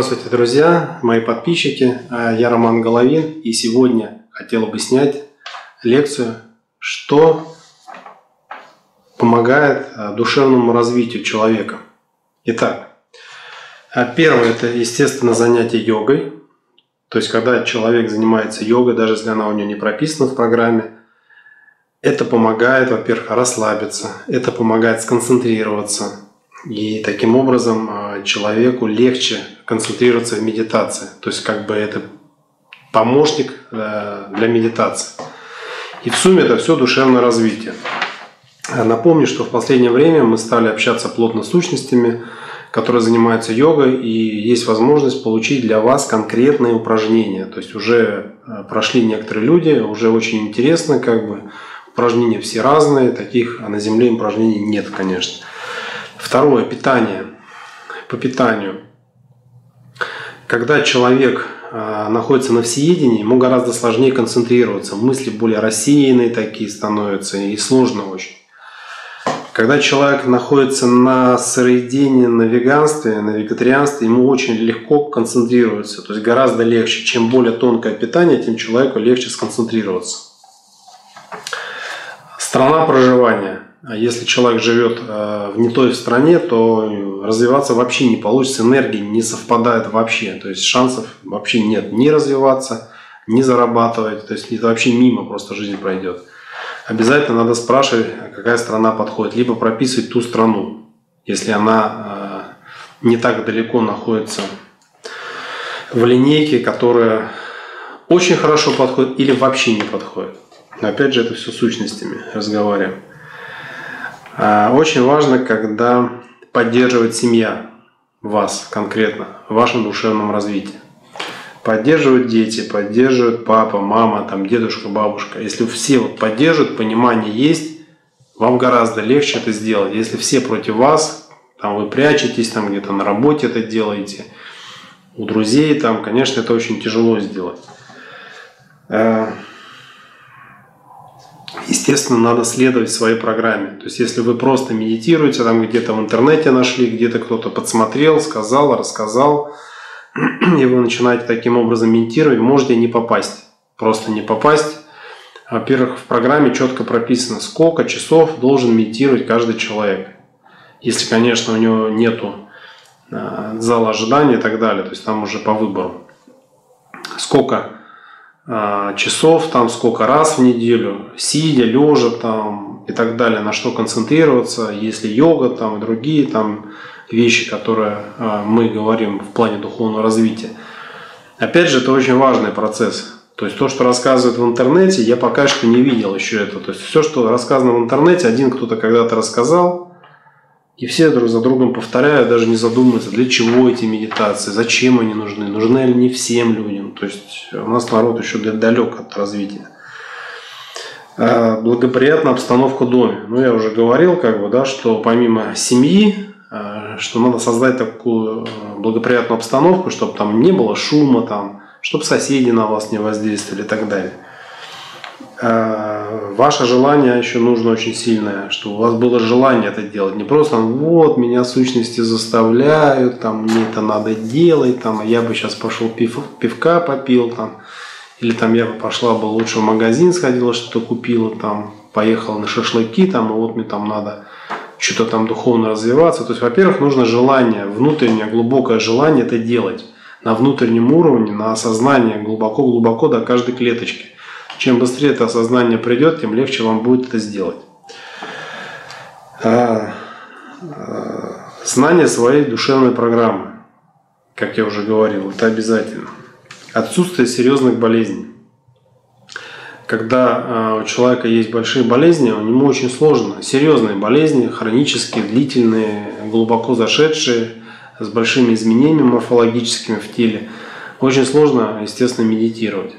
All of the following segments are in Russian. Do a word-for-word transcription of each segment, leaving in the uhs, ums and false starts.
Здравствуйте, друзья, мои подписчики. Я Роман Головин, и сегодня хотел бы снять лекцию, что помогает душевному развитию человека. Итак, первое – это, естественно, занятие йогой. То есть, когда человек занимается йогой, даже если она у него не прописана в программе, это помогает, во-первых, расслабиться, это помогает сконцентрироваться. И таким образом человеку легче концентрироваться в медитации. То есть как бы это помощник для медитации. И в сумме это все душевное развитие. Напомню, что в последнее время мы стали общаться плотно с сущностями, которые занимаются йогой, и есть возможность получить для вас конкретные упражнения. То есть уже прошли некоторые люди, уже очень интересно, как бы упражнения все разные, таких на Земле упражнений нет, конечно. Второе – питание. По питанию. Когда человек э, находится на всеедении, ему гораздо сложнее концентрироваться. Мысли более рассеянные такие становятся, и сложно очень. Когда человек находится на сыроедении, на веганстве, на вегетарианстве, ему очень легко концентрироваться. То есть гораздо легче. Чем более тонкое питание, тем человеку легче сконцентрироваться. Страна проживания. Если человек живет в не той стране, то развиваться вообще не получится, энергии не совпадают вообще. То есть шансов вообще нет ни развиваться, ни зарабатывать. То есть это вообще мимо просто жизнь пройдет. Обязательно надо спрашивать, какая страна подходит. Либо прописывать ту страну, если она не так далеко находится в линейке, которая очень хорошо подходит или вообще не подходит. Но опять же, это все сущностями разговариваем. Очень важно, когда поддерживает семья вас конкретно, в вашем душевном развитии. Поддерживают дети, поддерживают папа, мама, там, дедушка, бабушка. Если все вот поддерживают, понимание есть, вам гораздо легче это сделать. Если все против вас, там, вы прячетесь, там, где-то на работе это делаете, у друзей, там, конечно, это очень тяжело сделать. Естественно, надо следовать своей программе. То есть, если вы просто медитируете, там где-то в интернете нашли, где-то кто-то подсмотрел, сказал, рассказал, и вы начинаете таким образом медитировать, можете не попасть. Просто не попасть. Во-первых, в программе четко прописано, сколько часов должен медитировать каждый человек. Если, конечно, у него нету зала ожидания и так далее, то есть там уже по выбору. Сколько часов, там сколько раз в неделю, сидя, лежа там и так далее, на что концентрироваться, если йога там и другие там вещи, которые мы говорим в плане духовного развития. Опять же, это очень важный процесс. То есть то, что рассказывают в интернете, я пока что не видел еще это. То есть все, что рассказано в интернете, один кто-то когда-то рассказал, и все друг за другом повторяют, даже не задумываются, для чего эти медитации, зачем они нужны, нужны ли не всем людям. То есть у нас народ еще далек от развития. Благоприятная обстановка в доме. Ну, я уже говорил, как бы, да, что помимо семьи, что надо создать такую благоприятную обстановку, чтобы там не было шума, там, чтобы соседи на вас не воздействовали и так далее. Ваше желание еще нужно очень сильное, чтобы у вас было желание это делать. Не просто вот меня сущности заставляют, там, мне это надо делать, там, а я бы сейчас пошел пив, пивка попил, там, или там я бы пошла бы лучше в магазин сходила, что-то купила, там, поехала на шашлыки, там, и вот мне там надо что-то там духовно развиваться. То есть, во-первых, нужно желание, внутреннее глубокое желание это делать на внутреннем уровне, на осознание глубоко-глубоко до каждой клеточки. Чем быстрее это осознание придет, тем легче вам будет это сделать. Знание своей душевной программы, как я уже говорил, это обязательно. Отсутствие серьезных болезней. Когда у человека есть большие болезни, ему очень сложно. Серьезные болезни, хронические, длительные, глубоко зашедшие, с большими изменениями морфологическими в теле. Очень сложно, естественно, медитировать.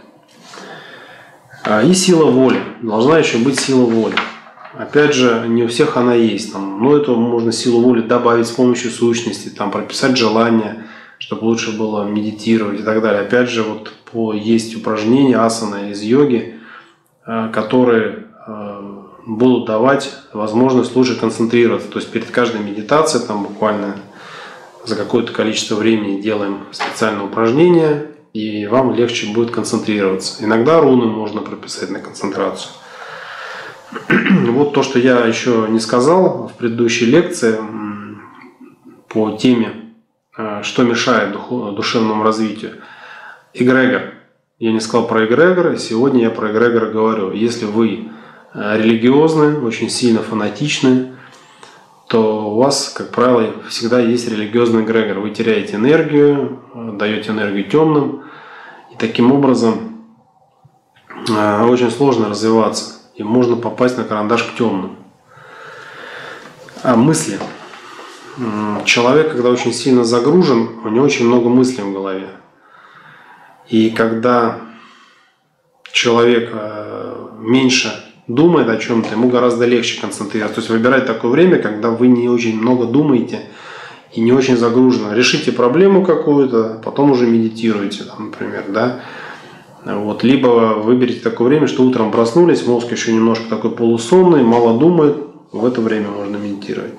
И сила воли. Должна еще быть сила воли. Опять же, не у всех она есть. Там, но это можно силу воли добавить с помощью сущности, там, прописать желание, чтобы лучше было медитировать и так далее. Опять же, вот по, есть упражнения асаны из йоги, которые будут давать возможность лучше концентрироваться. То есть перед каждой медитацией, там буквально за какое-то количество времени делаем специальное упражнение, и вам легче будет концентрироваться. Иногда руны можно прописать на концентрацию. Вот то, что я еще не сказал в предыдущей лекции по теме, что мешает душевному развитию. Эгрегор. Я не сказал про эгрегор, и сегодня я про эгрегор говорю. Если вы религиозны, очень сильно фанатичны, то у вас, как правило, всегда есть религиозный эгрегор. Вы теряете энергию, даете энергию темным, и таким образом очень сложно развиваться, и можно попасть на карандаш к темным. А мысли. Человек, когда очень сильно загружен, у него очень много мыслей в голове. И когда человек меньше думает о чем-то, ему гораздо легче концентрироваться. То есть выбирать такое время, когда вы не очень много думаете и не очень загружены. Решите проблему какую-то, потом уже медитируйте, там, например, да. Вот. Либо выберите такое время, что утром проснулись, мозг еще немножко такой полусонный, мало думает, в это время можно медитировать.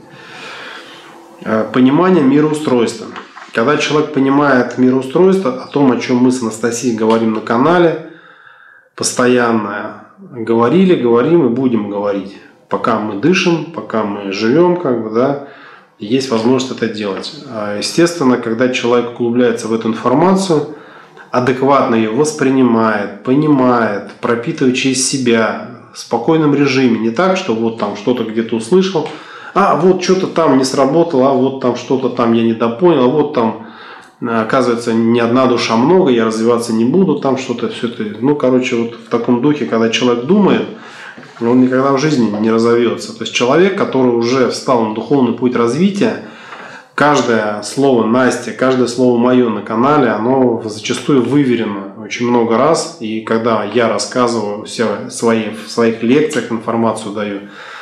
Понимание мироустройства. Когда человек понимает мироустройство, о том, о чем мы с Анастасией говорим на канале, постоянно говорили, говорим и будем говорить. Пока мы дышим, пока мы живем, как бы, да, есть возможность это делать. Естественно, когда человек углубляется в эту информацию, адекватно ее воспринимает, понимает, пропитывает через себя в спокойном режиме. Не так, что вот там что-то где-то услышал, а вот что-то там не сработало, а вот там что-то там я недопонял, а вот там, оказывается, не одна душа много, я развиваться не буду, там что-то, все это. Ну, короче, вот в таком духе, когда человек думает, он никогда в жизни не разовьется. То есть человек, который уже встал на духовный путь развития, каждое слово Насти, каждое слово мое на канале, оно зачастую выверено очень много раз. И когда я рассказываю все свои, в своих лекциях, информацию даю,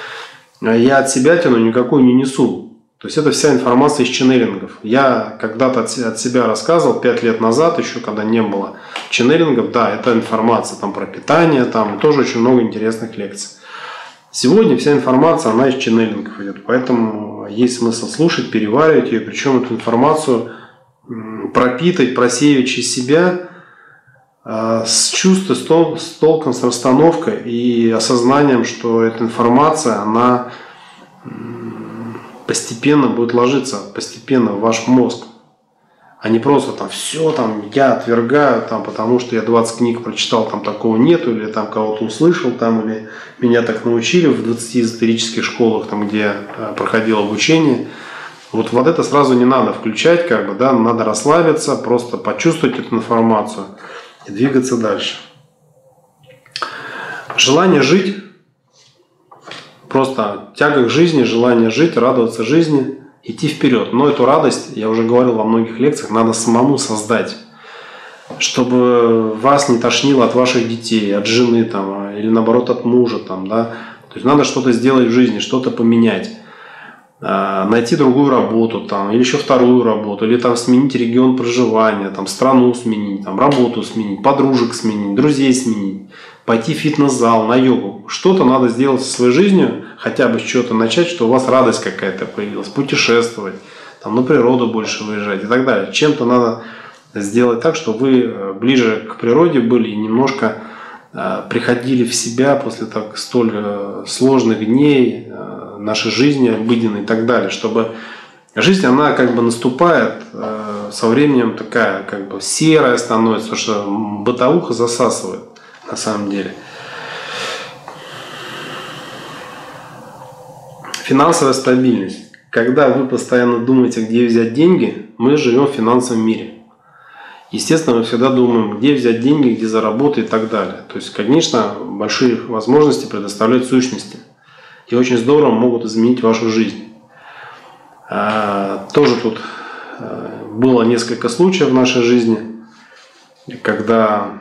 я от себя тяну никакой не несу. То есть это вся информация из ченнелингов. Я когда-то от себя рассказывал пять лет назад, еще когда не было ченнелингов, да, это информация там про питание, там тоже очень много интересных лекций. Сегодня вся информация, она из ченнелингов идет, поэтому есть смысл слушать, переваривать ее, причем эту информацию пропитать, просеивать через себя с чувством, с, тол, с толком, с расстановкой и осознанием, что эта информация, она постепенно будет ложиться, постепенно в ваш мозг, а не просто там все там я отвергаю, там, потому что я двадцать книг прочитал, там такого нету, или там кого-то услышал, там, или меня так научили в двадцати эзотерических школах, там, где я проходил обучение. Вот, вот это сразу не надо включать, как бы, да, надо расслабиться, просто почувствовать эту информацию и двигаться дальше. Желание жить, просто тяга к жизни, желание жить, радоваться жизни, идти вперед. Но эту радость, я уже говорил во многих лекциях, надо самому создать, чтобы вас не тошнило от ваших детей, от жены там, или наоборот от мужа. Там, да? То есть надо что-то сделать в жизни, что-то поменять. Найти другую работу, там, или еще вторую работу, или там сменить регион проживания, там, страну сменить, там, работу сменить, подружек сменить, друзей сменить, пойти в фитнес-зал, на йогу. Что-то надо сделать со своей жизнью, хотя бы с чего-то начать, что у вас радость какая-то появилась, путешествовать, там, на природу больше выезжать и так далее. Чем-то надо сделать так, чтобы вы ближе к природе были и немножко приходили в себя после так столь сложных дней нашей жизни обыденной и так далее, чтобы жизнь, она как бы наступает со временем такая как бы серая становится, потому что бытовуха засасывает на самом деле. Финансовая стабильность. Когда вы постоянно думаете, где взять деньги, мы живем в финансовом мире. Естественно, мы всегда думаем, где взять деньги, где заработать и так далее. То есть, конечно, большие возможности предоставляют сущности. И очень здорово могут изменить вашу жизнь. Тоже тут было несколько случаев в нашей жизни, когда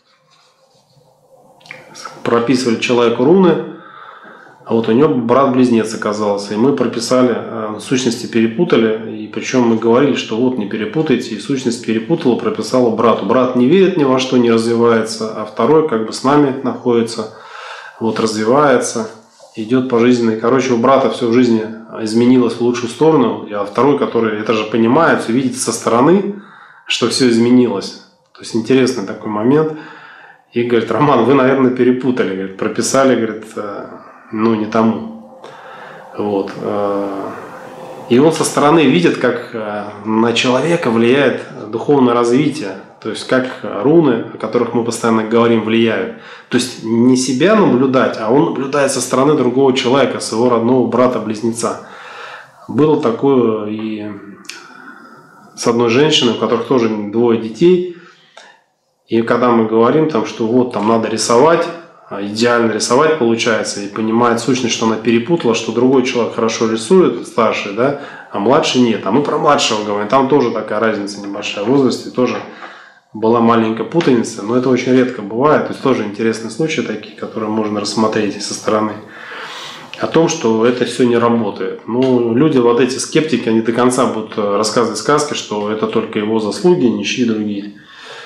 прописывали человеку руны, а вот у него брат-близнец оказался, и мы прописали, сущности перепутали, и причем мы говорили, что вот не перепутайте, и сущность перепутала, прописала брату. Брат не верит ни во что, не развивается, а второй как бы с нами находится, вот развивается, идет по жизни. Короче, у брата все в жизни изменилось в лучшую сторону, а второй, который это же понимает, все видит со стороны, что все изменилось. То есть интересный такой момент. И говорит: Роман, вы, наверное, перепутали, говорит, прописали, говорит, ну, не тому. Вот. И он со стороны видит, как на человека влияет духовное развитие. То есть как руны, о которых мы постоянно говорим, влияют. То есть не себя наблюдать, а он наблюдает со стороны другого человека, своего родного брата-близнеца. Было такое и с одной женщиной, у которых тоже двое детей. И когда мы говорим, там, что вот там надо рисовать, идеально рисовать получается, и понимает сущность, что она перепутала, что другой человек хорошо рисует, старший, да, а младший нет. А мы про младшего говорим, там тоже такая разница небольшая в возрасте, тоже была маленькая путаница, но это очень редко бывает. То есть тоже интересные случаи такие, которые можно рассмотреть со стороны. О том, что это все не работает. Ну, люди, вот эти скептики, они до конца будут рассказывать сказки, что это только его заслуги, ничьи другие.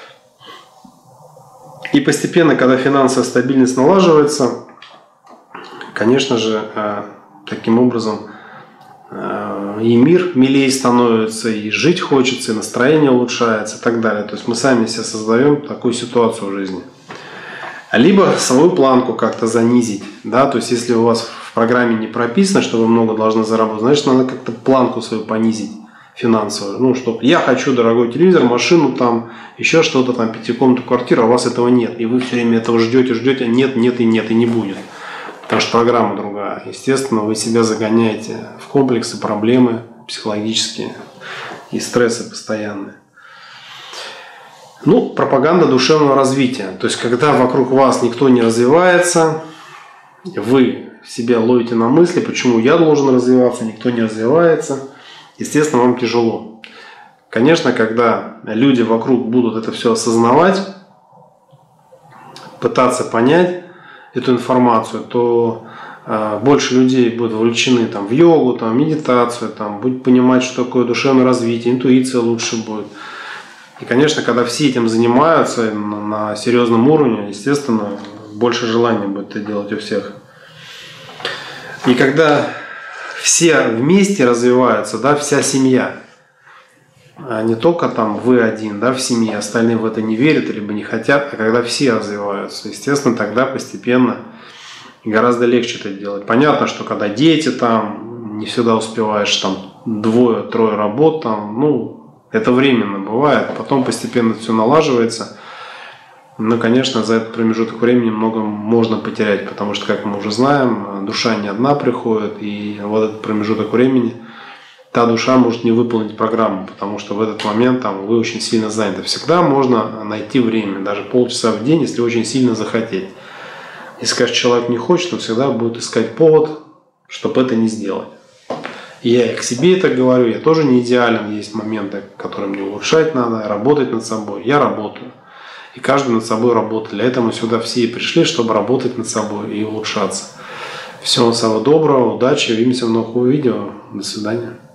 И постепенно, когда финансовая стабильность налаживается, конечно же, таким образом и мир милее становится, и жить хочется, и настроение улучшается, и так далее. То есть мы сами себе создаем такую ситуацию в жизни. Либо свою планку как-то занизить. Да? То есть если у вас в программе не прописано, что вы много должны заработать, значит, надо как-то планку свою понизить финансовую. Ну, чтобы я хочу дорогой телевизор, машину, там, еще что-то, там, пятикомнатную квартиру, а у вас этого нет. И вы все время этого ждете, ждете, нет, нет и нет, и не будет. Потому что программа другая. Естественно, вы себя загоняете в комплексы, проблемы психологические и стрессы постоянные. Ну, пропаганда душевного развития. То есть, когда вокруг вас никто не развивается, вы себя ловите на мысли, почему я должен развиваться, никто не развивается. Естественно, вам тяжело. Конечно, когда люди вокруг будут это все осознавать, пытаться понять эту информацию, то э, больше людей будут вовлечены там, в йогу, там, в медитацию, там, будут понимать, что такое душевное развитие, интуиция лучше будет. И, конечно, когда все этим занимаются на, на серьезном уровне, естественно, больше желания будет это делать у всех. И когда все вместе развиваются, да, вся семья, а не только там вы один, да, в семье, остальные в это не верят, либо не хотят, а когда все развиваются, естественно, тогда постепенно гораздо легче это делать. Понятно, что когда дети там, не всегда успеваешь там двое-трое работ, там, ну, это временно бывает, потом постепенно все налаживается. Но, конечно, за этот промежуток времени много можно потерять, потому что, как мы уже знаем, душа не одна приходит, и вот этот промежуток времени та душа может не выполнить программу, потому что в этот момент там, вы очень сильно заняты. Всегда можно найти время, даже полчаса в день, если очень сильно захотеть. Если, конечно, человек не хочет, он всегда будет искать повод, чтобы это не сделать. И я и к себе это говорю, я тоже не идеален, есть моменты, которые мне улучшать надо, работать над собой. Я работаю. И каждый над собой работает. Для этого мы сюда все и пришли, чтобы работать над собой и улучшаться. Всего самого доброго, удачи, увидимся в новых видео. До свидания.